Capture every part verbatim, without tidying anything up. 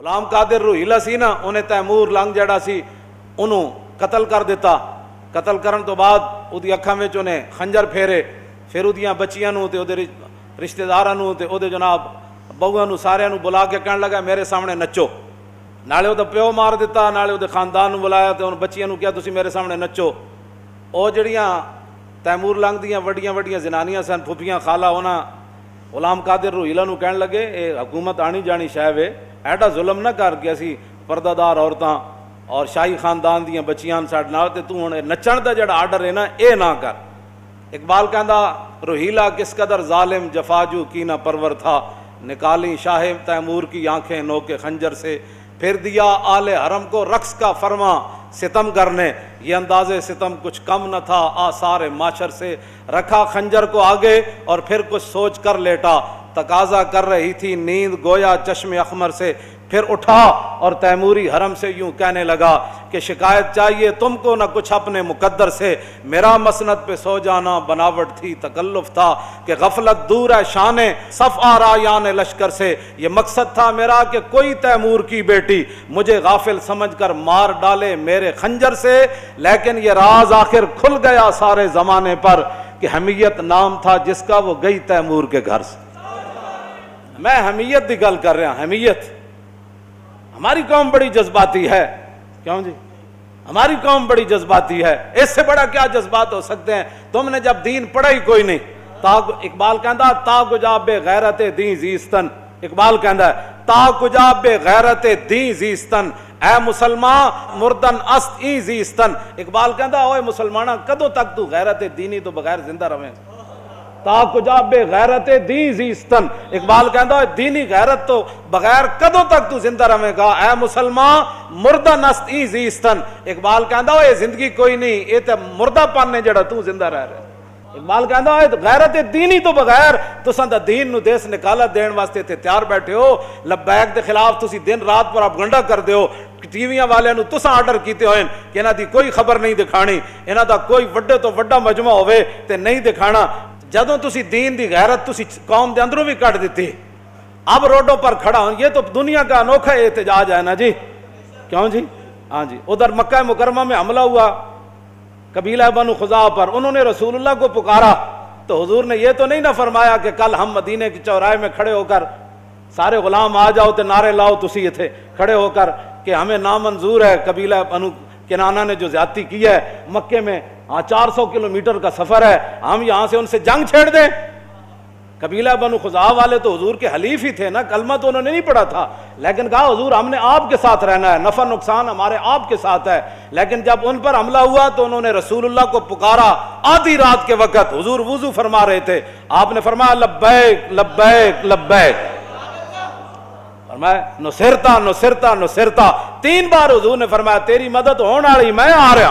غلام قادر روہیلا سی نا، انہیں تیمور لنگ جڑا سی انہوں قتل کر دیتا. قتل کرن تو بعد اودی اکھاں وچ انہیں خنجر پھیرے، پھر اودیاں بچیاں نوں تے اودے رشتہ داراں نوں تے اودے جناب بہواں نوں سارے نوں بلا کے کہن لگا میرے سامنے نچو. نالے اودے پیو مار دیتا، نالے اودے خاندان نوں بلایا تے ان بچیاں نوں کہیا تسی میرے سامنے نچو. او جڑیاں تیمور لنگ دیاں وڈیاں وڈیاں زنانیاں سن، پھپھیاں خالہ، انہاں غلام قادر روہیلا نوں کہن لگے اے حکومت آنی جانی شے وے، ایڈا ظلم نہ کر کے اسی پردہ دار عورتاں اور شاہی خاندان دیاں بچیاں ساڈے نال تے تو ہن نچن دا جڑا آرڈر ہے نا اے نہ کر. اقبال کہندا روہیلا کس قدر ظالم جفاجو کی نہ پرور تھا، نکالی شاہ تیمور کی آنکھیں نوکے خنجر سے، پھر دیا آل حرم کو رقص کا فرما ستم کرنے، یہ انداز ستم کچھ کم نہ تھا آثار معاشر سے، رکھا خنجر کو آگے اور پھر کچھ سوچ کر لیٹا، تقاضا کر رہی تھی نیند گویا چشم اخمر سے، پھر اٹھا اور تیموری حرم سے یوں کہنے لگا کہ شکایت چاہیے تم کو نہ کچھ اپنے مقدر سے، میرا مسند پہ سو جانا بناوٹ تھی تکلف تھا کہ غفلت دور ہے شان صف آرایان لشکر سے، یہ مقصد تھا میرا کہ کوئی تیمور کی بیٹی مجھے غافل سمجھ کر مار ڈالے میرے خنجر سے، لیکن یہ راز آخر کھل گیا سارے زمانے پر کہ حمیت نام تھا جس کا وہ گئی تیمور کے گھر سے. میں حمیت دی گل کر رہا ہوں. حمیت ہماری قوم بڑی جذباتی ہے. کیوں جی؟ ہماری قوم بڑی جذباتی ہے. اس سے بڑا کیا جذبات ہو سکتے ہیں؟ تم نے جب دین پڑھا ہی کوئی نہیں. تا اقبال کہندا تا کجا بے غیرت دین زیستن. اقبال کہندا ہے تا کجا بے غیرت دین زیستن، اے مسلمان مردن است ای زیستن. اقبال کہندا اوے مسلماناں کدوں تک تو غیرت دینی تو بغیر زندہ رہیں؟ تا کجا بے غیرت دین زیستن. اقبال کہندا ہے دینی غیرت تو بغیر کدوں تک تو زندہ رہے گا، اے مسلمان مردہ نست ای زیستن. اقبال کہندا ہے زندگی کوئی نہیں، یہ تے مردہ پن نے جڑا تو زندہ رہ رہے. اقبال کہندا ہے غیرت دینی تو بغیر تساں دا دین نو دیس نکالت دین واسطے تے تیار بیٹھے ہو. لبیک دے خلاف تسی دن رات پروپیگنڈا کردے ہو. ٹی ویاں والے نو تساں آرڈر کیتے ہوئے کہ انہاں دی کوئی خبر نہیں دکھانی، انہاں دا کوئی وڈے تو وڈا مجمع ہوئے تے نہیں دکھانا. جدوں تسی دین دی غیرت تسی قوم دے اندروں بھی کٹ دیتی، اب روڈوں پر کھڑا ہوں. یہ تو دنیا کا انوکھا احتجاج ہے نا جی. کیوں جی؟ ہاں جی. ادھر مکہ مکرمہ میں حملہ ہوا قبیلہ بنو خزاعہ پر، انہوں نے رسول اللہ کو پکارا تو حضور نے یہ تو نہیں نہ فرمایا کہ کل ہم مدینے کے چوراہے میں کھڑے ہو کر سارے غلام آ جاؤ تے نعرے لاؤ تسی تھے کھڑے ہو کر کہ ہمیں نامنظور ہے قبیلہ بنو کنانہ نے جو زیادتی کی ہے مکے میں. ہاں چار سو کلومیٹر کا سفر ہے، ہم یہاں سے ان سے جنگ چھیڑ دیں. قبیلہ بنو خزاعہ والے تو حضور کے حلیف ہی تھے نا، کلمہ تو انہوں نے نہیں پڑھا تھا، لیکن کہا حضور ہم نے آپ کے ساتھ رہنا ہے، نفع نقصان ہمارے آپ کے ساتھ ہے. لیکن جب ان پر حملہ ہوا تو انہوں نے رسول اللہ کو پکارا آدھی رات کے وقت. حضور وضو فرما رہے تھے، آپ نے فرمایا لبیک لبیک لبیک، فرمایا نصرتا نصرتا نصرتا. تین بار حضور نے فرمایا تیری مدد ہونے والی، میں آ رہا.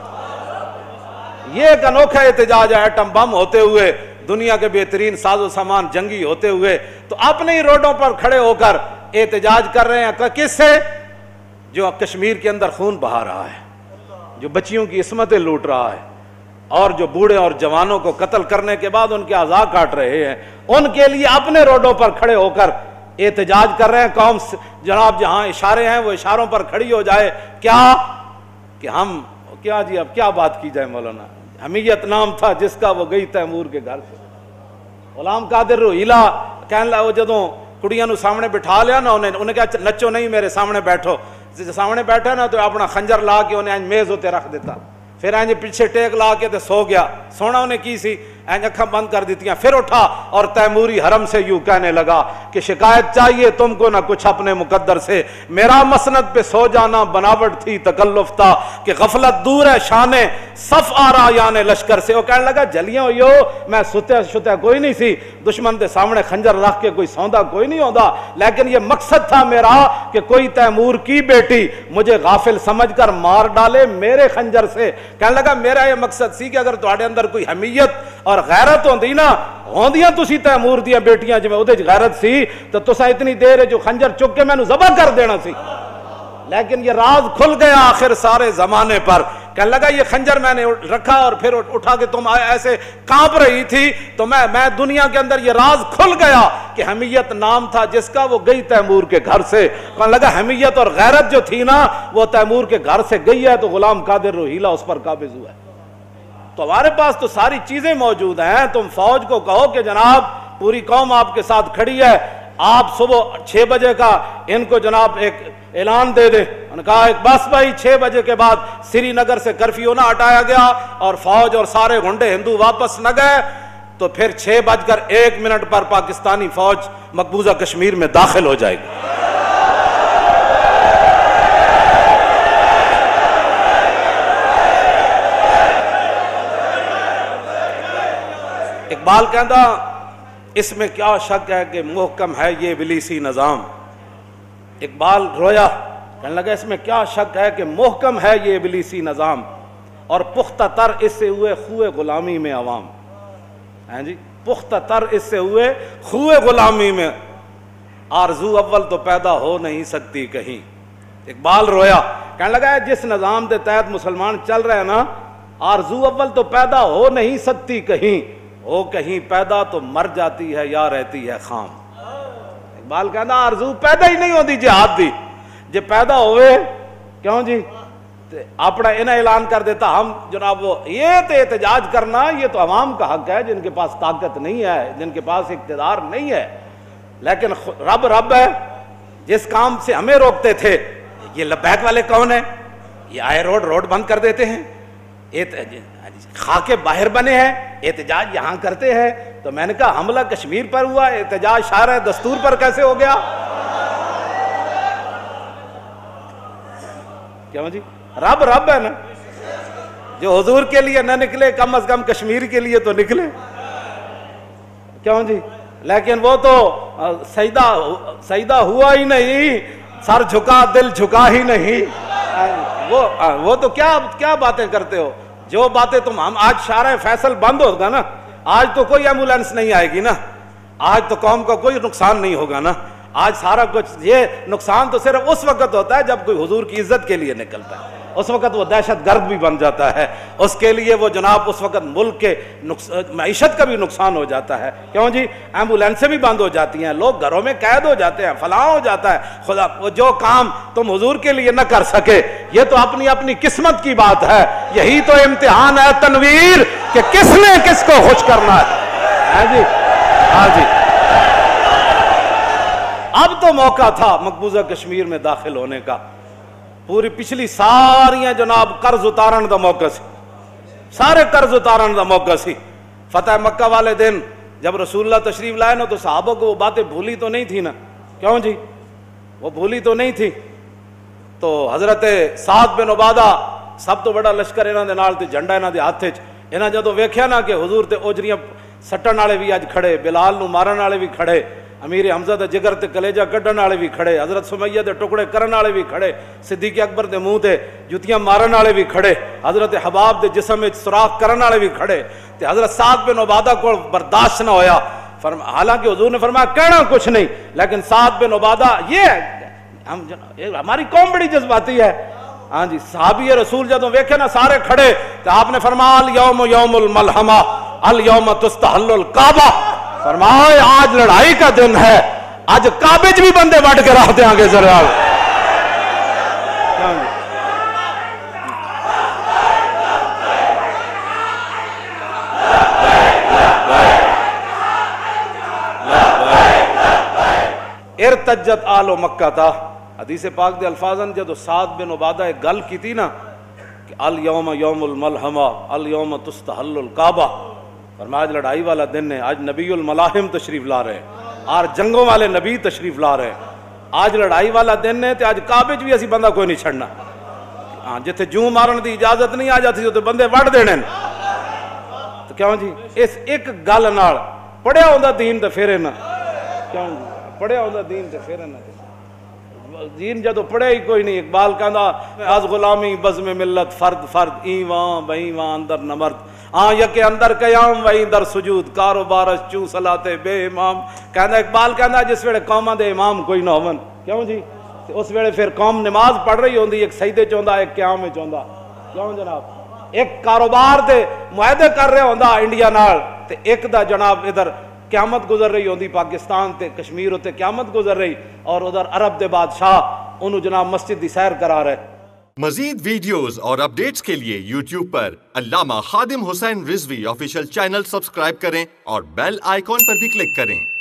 یہ ایک انوکھا احتجاج ہے. ایٹم بم ہوتے ہوئے، دنیا کے بہترین ساز و سامان جنگی ہوتے ہوئے، تو اپنے ہی روڈوں پر کھڑے ہو کر احتجاج کر رہے ہیں. کس سے؟ جو کشمیر کے اندر خون بہا رہا ہے، جو بچیوں کی عصمتیں لوٹ رہا ہے، اور جو بوڑھے اور جوانوں کو قتل کرنے کے بعد ان کے اعضاء کاٹ رہے ہیں، ان کے لیے اپنے روڈوں پر کھڑے ہو کر احتجاج کر رہے ہیں. قوم جناب جہاں اشارے ہیں وہ اشاروں پر کھڑی ہو جائے. کیا کہ ہم کیا جی اب کیا بات کی جائے مولانا. حمیت نام تھا جس کا وہ گئی تیمور کے گھر سے. غلام قادر روہیلا کہنے لگا وہ جدوں کڑیاں نو سامنے بٹھا لیا نا، انہیں انہیں کہا نچو نہیں میرے سامنے بیٹھو. سامنے بیٹھا نا تو اپنا خنجر لا کے انہیں میز ہوتے رکھ دیتا، پھر اینج پیچھے ٹیک لا کے تے سو گیا. سونا انہیں کی سی اینج اکھاں بند کر دیتیاں. پھر اٹھا اور تیموری حرم سے یوں کہنے لگا کہ شکایت چاہیے تم کو نہ کچھ اپنے مقدر سے، میرا مسند پہ سو جانا بناوٹ تھی تکلف تھا کہ غفلت دور ہے شان صف آرایان لشکر سے. وہ کہنے لگا جلیاں ہوئی ہو، میں ستے شتے کوئی نہیں سی، دشمن دے سامنے خنجر رکھ کے کوئی سوندا کوئی نہیں ہوندا، لیکن یہ مقصد تھا میرا کہ کوئی تیمور کی بیٹی مجھے غافل سمجھ کر مار ڈالے میرے خنجر سے. کہنے لگا میرا یہ مقصد سی کہ اگر تواڈے اندر کوئی حمیت اور غیرت ہوندی نا، ہوندیاں تسی تیمور دیاں بیٹیاں جویں اودے وچ غیرت سی تو تساں اتنی دیر جو خنجر چک کے مینوں ذبح کر دینا سی. لیکن یہ راز کھل گیا آخر سارے زمانے پر کہنے لگا یہ خنجر میں نے رکھا اور پھر اٹھا کے تم ایسے کانپ رہی تھی تو میں میں دنیا کے اندر یہ راز کھل گیا کہ حمیت نام تھا جس کا، وہ گئی تیمور کے گھر سے۔ کہنے لگا حمیت اور غیرت جو تھی نا وہ تیمور کے گھر سے گئی ہے، تو غلام قادر روہیلا اس پر قابض ہوا ہے۔ تو ہمارے پاس تو ساری چیزیں موجود ہیں، تم فوج کو کہو کہ جناب پوری قوم آپ کے ساتھ کھڑی ہے، آپ صبح چھ بجے کا ان کو جناب ایک اعلان دے دیں۔ انہوں نے کہا بس بھائی چھ بجے کے بعد سری نگر سے کرفیو نہ ہٹایا گیا اور فوج اور سارے گنڈے ہندو واپس نہ گئے تو پھر چھ بج کر ایک منٹ پر پاکستانی فوج مقبوضہ کشمیر میں داخل ہو جائے گی۔ اقبال کہندا اس میں کیا شک ہے کہ محکم ہے یہ ابلیسی نظام۔ اقبال رویا، کہنے لگا اس میں کیا شک ہے کہ محکم ہے یہ ابلیسی نظام، اور پختہ تر اس سے ہوئے خوئے غلامی میں عوام۔ ہیں جی، پختہ تر اس سے ہوئے خوئے غلامی میں، آرزو اول تو پیدا ہو نہیں سکتی کہیں۔ اقبال رویا، کہنے لگا جس نظام کے تحت مسلمان چل رہے ہیں نا، آرزو اول تو پیدا ہو نہیں سکتی کہیں، ہو کہیں پیدا تو مر جاتی ہے یا رہتی ہے خام۔ اقبال کہنا آرزو پیدا ہی نہیں ہوتی جہاد دی، جے پیدا ہوئے کیوں جی اپنا انہیں اعلان کر دیتا ہم جناب وہ یہ تو احتجاج کرنا یہ تو عوام کا حق ہے جن کے پاس طاقت نہیں ہے، جن کے پاس اقتدار نہیں ہے، لیکن رب رب ہے جس کام سے ہمیں روکتے تھے۔ یہ لبیک والے کون ہیں؟ یہ آئے روڈ روڈ بند کر دیتے ہیں، خاکے باہر بنے ہیں، احتجاج یہاں کرتے ہیں۔ تو میں نے کہا حملہ کشمیر پر ہوا، احتجاج شارع دستور پر کیسے ہو گیا؟ کیوں جی رب رب ہے نا، جو حضور کے لیے نہ نکلے کم از کم کشمیر کے لیے تو نکلے، کیوں جی؟ لیکن وہ تو سجدہ سجدہ ہوا ہی نہیں، سر جھکا دل جھکا ہی نہیں، وہ وہ تو کیا کیا باتیں کرتے ہو؟ جو باتیں تم ہم آج شارع فیصل بند ہوگا نا، آج تو کوئی ایمبولینس نہیں آئے گی نا، آج تو قوم کا کوئی نقصان نہیں ہوگا نا، آج سارا کچھ یہ نقصان تو صرف اس وقت ہوتا ہے جب کوئی حضور کی عزت کے لیے نکلتا ہے، اس وقت وہ دہشت گرد بھی بن جاتا ہے، اس کے لیے وہ جناب اس وقت ملک کے معیشت کا بھی نقصان ہو جاتا ہے، کیوں جی؟ ایمبولینسیں بھی بند ہو جاتی ہیں، لوگ گھروں میں قید ہو جاتے ہیں، فلاں ہو جاتا ہے۔ خدا وہ جو کام تم حضور کے لیے نہ کر سکے یہ تو اپنی اپنی قسمت کی بات ہے، یہی تو امتحان ہے تنویر کہ کس نے کس کو خوش کرنا ہے۔ ہاں جی ہاں جی اب تو موقع تھا مقبوضہ کشمیر میں داخل ہونے کا، پوری پچھلی ساریاں جناب قرض اتارن دا موقع سی، سارے قرض اتارن دا موقع سی۔ فتح مکہ والے دن جب رسول اللہ تشریف لائے نا تو صحابہ کو وہ باتیں بھولی تو نہیں تھی نا، کیوں جی؟ وہ بھولی تو نہیں تھی۔ تو حضرت سعد بن عبادہ سب تو بڑا لشکر انہاں دے نال تے جھنڈا انہاں دے ہاتھ وچ، انہاں جدوں ویکھیا نا کہ حضور تے اوجریاں سٹن والے بھی اج کھڑے، بلال نو مارن والے بھی کھڑے، امیر حمزہ دے جگر تے کلیجہ کڈن والے بھی کھڑے، حضرت سمیہ دے ٹکڑے کرن والے بھی کھڑے، صدیق اکبر دے منہ تے جتیاں مارن والے بھی کھڑے، حضرت حباب دے جسم وچ سوراخ کرن والے بھی کھڑے، تے حضرت سعد بن عبادہ کو برداشت نہ ہویا، حالانکہ حضور نے فرمایا کہنا کچھ نہیں، لیکن سعد بن عبادہ یہ ہم ہماری قوم بڑی جذباتی ہے۔ ہاں جی صحابی رسول جدوں ویکھے نا سارے کھڑے تو آپ نے فرمایا الیوم یوم الملحمہ الیوم تستحل الکعبہ، فرمایا آج لڑائی کا دن ہے، آج کعبے بھی بندے وٹ کے رکھ دیں گے ذرا۔ ارتجت آل مکہ تھا، حدیث پاک دے الفاظن جدو سعد بن عبادہ ایک گل کی تھی نا کہ الیوم یوم الملحمہ الیوم تستحل الکعبہ، فرمایا آج لڑائی والا دن ہے، آج نبی الملاحم تشریف لا رہے ہیں، آج جنگوں والے نبی تشریف لا رہے ہیں، آج لڑائی والا دن ہے، تو آج کعبے بھی اسی بندہ کوئی نہیں چھڑنا، ہاں جتھے جوں مارن دی اجازت نہیں آ جاتی تو بندے وڑ دینے، تو کیوں جی اس ایک گل نال پڑھیا ہوندا دین تے پھر نہ، کیوں جی پڑھیا ہوندا دین تے پھر نہ، دین جدو پڑھے ہی کوئی نہیں۔ اقبال کہندا از غلامی بزم ملت فرد فرد ایوان بہیوان اندر نمرد، آن یکے اندر قیام وہی در سجود کاروبارش چوں صلاتے بے امام، کہندا اقبال کہندا جس ویلے قوماں دے امام کوئی نہ ہون، کیوں جی اس ویلے پھر قوم نماز پڑھ رہی ہوندی، ایک سجدے چ ہوندا ایک قیام وچ ہوندا، کیوں جناب ایک کاروبار دے معاہدے کر رہا ہوندا انڈیا نال تے ایک دا جناب ادھر قیامت گزر رہی ہوندی پاکستان تے کشمیر ہوتے قیامت گزر رہی اور ادھر عرب دے بادشاہ انہوں جناب مسجد دی سیر کرا رہے. مزید ویڈیوز اور اپڈیٹس کے لیے یوٹیوب پر Allama Khadim Hussain Rizvi official channel subscribe کریں اور بیل آئیکن پر بھی کلک کریں.